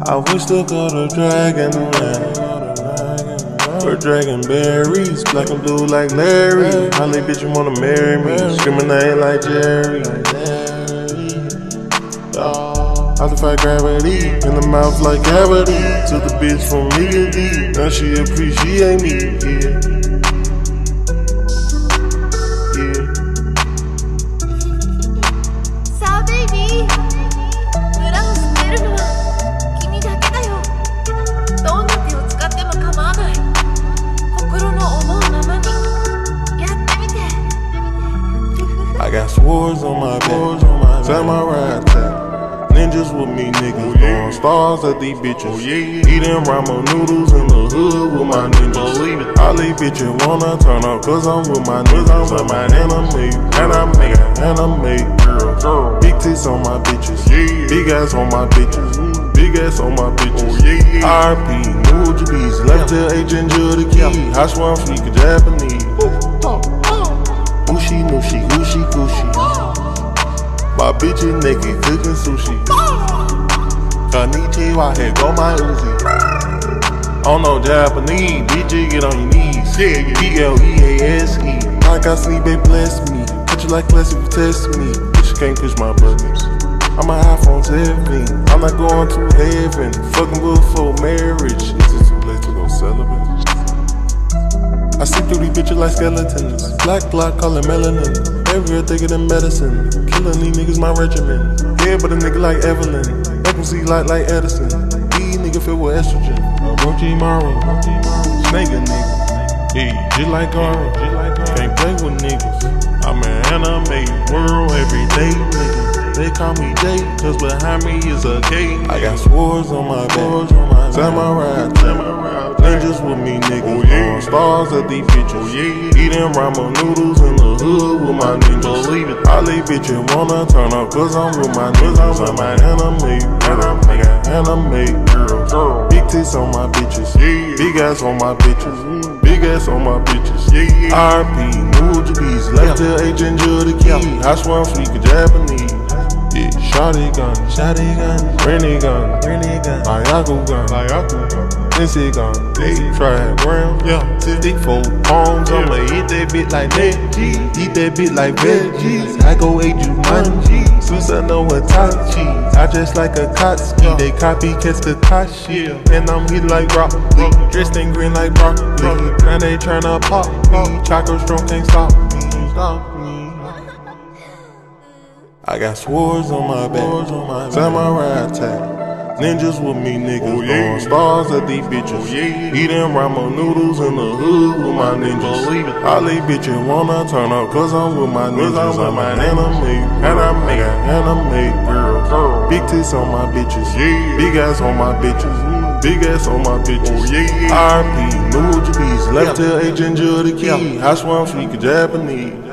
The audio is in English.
I wish to go to Dragonland. We're dragging berries, black and blue like Larry. Holly bitch, you wanna marry me? Discriminate like Jerry. I defy gravity, in the mouth like cavity. Took the bitch from me to D, now she appreciate me. Yeah. Sa baby, 裏を捨てるのは君だけだよ。どんな手を使っても構わない。心の思うままにやってみて。 I got swords on my back, samurai attack. Ninjas with me, niggas throwing stars at these bitches. Eating ramen noodles in the hood with my ninjas. All these bitches wanna turn up cause I'm with my niggas. I'm an anime girl. Big tits on my bitches, big ass on my bitches, big ass on my bitches. RP, new GBs, left tail agent Judy Key. I swear I'm speaking Japanese. Ushi, nushi, ushi, gushi. My bitch is naked, cooking sushi. Konnichiwa, here go my Uzi. Oh no, Japanese, bitch, get on your knees. BLEASE. Like I sleep, baby, bless me. Catch you like classic, you test me. Bitch, you can't push my buttons. I'm an iPhone 7. I'm not going to heaven. Fucking before marriage. Is it too late to go celibate? I see through these bitches like skeletons. Black clock, call it melanin. Everywhere thicker than medicine. Killing these niggas my regimen. Yeah, but a nigga like Evelyn. FMC like Edison. These niggas filled with estrogen. Orochimaru, snake a nigga. Yeah, just like Garo. Can't play with niggas. I'm an anime world everyday nigga. They call me Jay, cause behind me is a K. I got swords on my back, samurai attack. Ninjas with me, niggas, throwing stars at these bitches. Eating ramen noodles in the hood with my ninjas. All these bitches wanna turn up cause I'm with my niggas. I'm an anime girl. Big tits on my bitches, big ass on my bitches, big ass on my bitches. RP, new GBs, left tail agent Judy Key. I swear I'm speaking Japanese. Yeah, shotty gun, renny gun, Ayaku gun, Sensei gun, trap ground, stick 4 palms, I'ma eat that bit like that, eat that bit like veggies, I go ate you manji, Susanoo Itachi, I dress like a Katsuki, they copycats Kakashi, and I'm eating like broccoli, dressed in green like broccoli, now they tryna pop me, Chaco strong can't stop me. I got swords on my back, samurai attack. Ninjas with me, niggas, throwing stars at these bitches. Eating ramen noodles in the hood with my ninjas. All these bitches wanna turn up cause I'm with my ninjas. I'm an anime girl. Big tits on my bitches, big ass on my bitches, big ass on my bitches. RP, new GBs, left tail agent Judy Key. I swear I'm speaking Japanese.